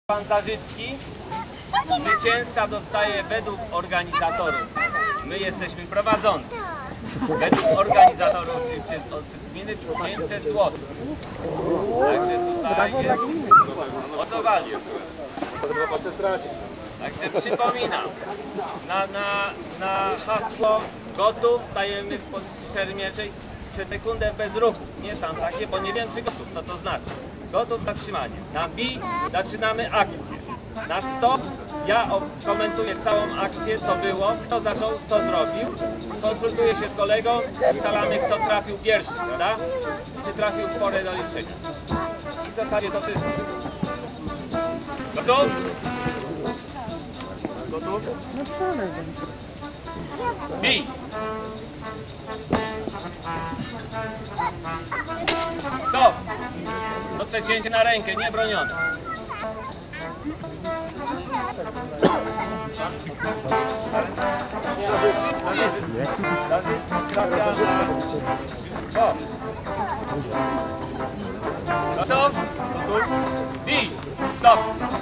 Pan Zarzycki, zwycięzca dostaje według organizatorów. My jesteśmy prowadzący. Według organizatorów, czyli przez gminy 500 zł. Także tutaj jest o co walczy. Także przypominam, na hasło gotów stajemy w pozycji szermierczej przez sekundę bez ruchu. Nie tam takie, bo nie wiem czy gotów, co to znaczy. Gotów zatrzymanie. Na bi zaczynamy akcję. Na stop ja komentuję całą akcję, co było, kto zaczął, co zrobił. Konsultuję się z kolegą, ustalamy kto trafił pierwszy, prawda? Czy trafił w porę do liczenia. I w zasadzie to tyle. Gotów? Gotów? Bij! Stop! Proste cięcie na rękę, nie bronione. Gotów? Gotów? Bij! Stop!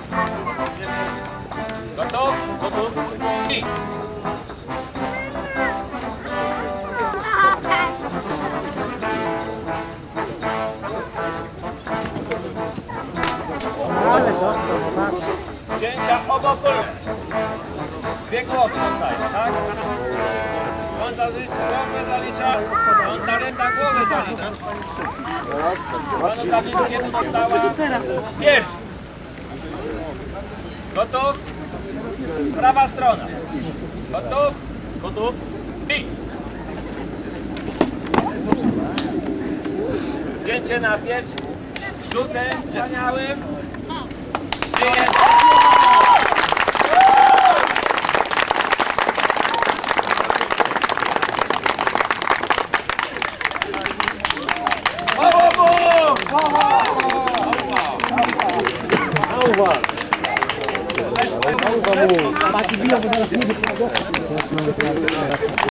Gotów? Gotów? Bij! Cięcia obopólne. Dwie głowy dostaje, tak? Pan Zarzycki głowę zalicza, pan Tareta głowę zalicza. Panu Zawickiemu dostała pierwszy. Gotów? Prawa strona. Gotów? Gotów? I! Zdjęcie na pięć. Rzutem wspaniałym. Przyjęte.